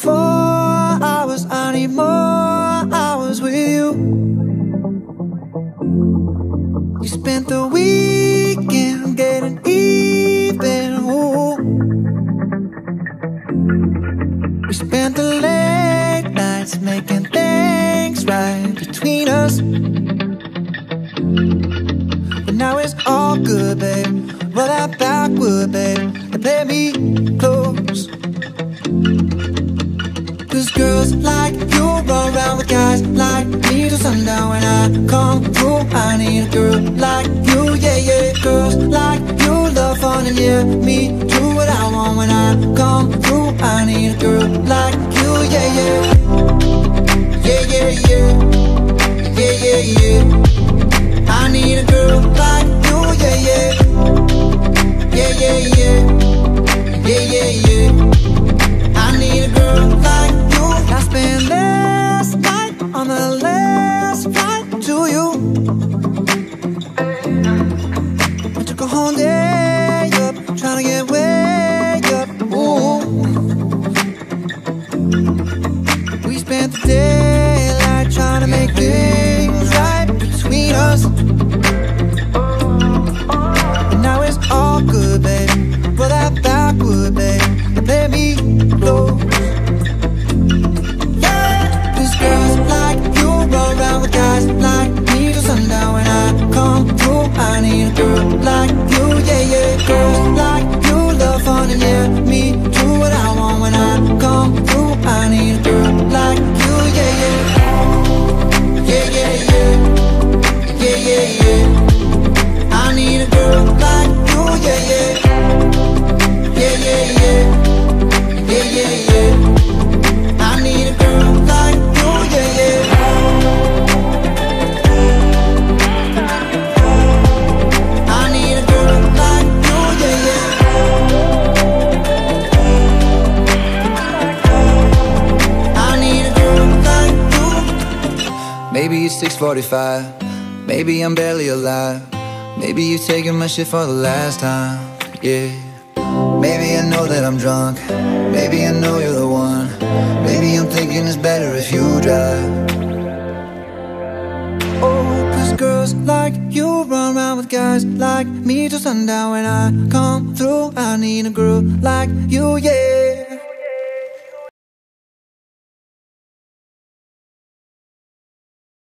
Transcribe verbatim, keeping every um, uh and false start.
four hours, I need more hours with you. You spent the weekend getting even, ooh. We spent the late nights making things right between us. But now it's all good, babe. Roll that backward, babe, and play me close. Cause girls like you run around with guys like me till sundown. When I come through, I need a girl like you, yeah, yeah. Girls like you love fun and yeah, me do what I want. When I come through, I need a girl like you, yeah, yeah. Yeah, yeah, yeah. Yeah, yeah, yeah. I need a girl like you, yeah, yeah. Yeah, yeah, yeah. Yeah, yeah, yeah. I need a girl like you. I spent last night on the last flight to you. I took a whole day up, trying to get way up, ooh. We spent the daylight trying to make things right between us. And now it's all good, babe. Roll that backward, babe, and play me close. Yeah, cause girls like you run around with guys like me till sundown. When I come through, I need a girl like you, yeah, yeah. Girls like you love fun and yeah, me do what I want. When I come through, I need a girl like you, yeah, yeah. Yeah, yeah, yeah. Yeah, yeah, yeah. I need a girl like you, yeah, yeah. Yeah, yeah, yeah. Yeah, yeah, yeah. I need a girl like you, yeah, yeah. I need a girl like you, yeah, yeah. I need a girl like you. Maybe it's six forty-five. Maybe I'm barely alive. Maybe you're taking my shit for the last time, yeah. Maybe I know that I'm drunk. Maybe I know you're the one. Maybe I'm thinking it's better if you drive. Oh, cause girls like you run around with guys like me till sundown. When I come through, I need a girl like you, yeah.